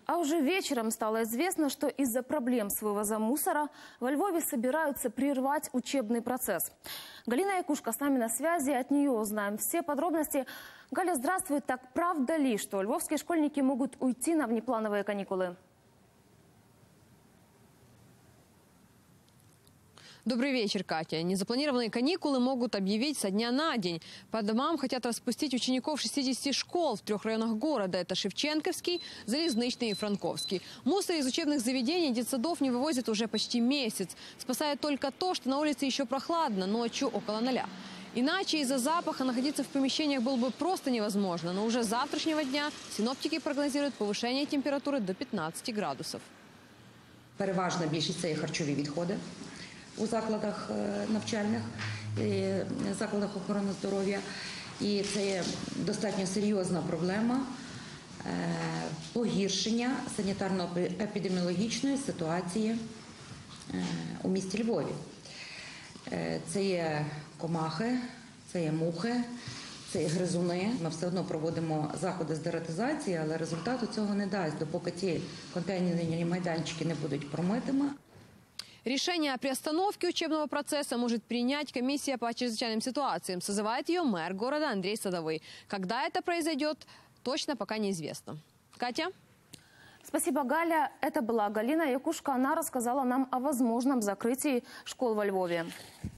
А уже вечером стало известно, что из-за проблем с вывозом мусора во Львове собираются прервать учебный процесс. Галина Якушка с нами на связи, от нее узнаем все подробности. Галя, здравствуй. Так правда ли, что львовские школьники могут уйти на внеплановые каникулы? Добрый вечер, Катя. Незапланированные каникулы могут объявить со дня на день. По домам хотят распустить учеников 60 школ в 3 районах города. Это Шевченковский, Залезничный и Франковский. Мусор из учебных заведений и детсадов не вывозят уже почти месяц. Спасает только то, что на улице еще прохладно, ночью около 0. Иначе из-за запаха находиться в помещениях было бы просто невозможно. Но уже с завтрашнего дня синоптики прогнозируют повышение температуры до 15 градусов. Переважна більшість – це харчові відходи у закладах навчальних, закладах охорони здоров'я. І це є достатньо серйозна проблема погіршення санітарно-епідеміологічної ситуації у місті Львові. Це є комахи, це є мухи, це є гризуни. Ми все одно проводимо заходи з дератизації, але результату цього не дасть, допоки ті контейнерні майданчики не будуть промитими. Решение о приостановке учебного процесса может принять комиссия по чрезвычайным ситуациям. Созывает ее мэр города Андрей Садовый. Когда это произойдет, точно пока неизвестно. Катя? Спасибо, Галя. Это была Галина Якушка. Она рассказала нам о возможном закрытии школ во Львове.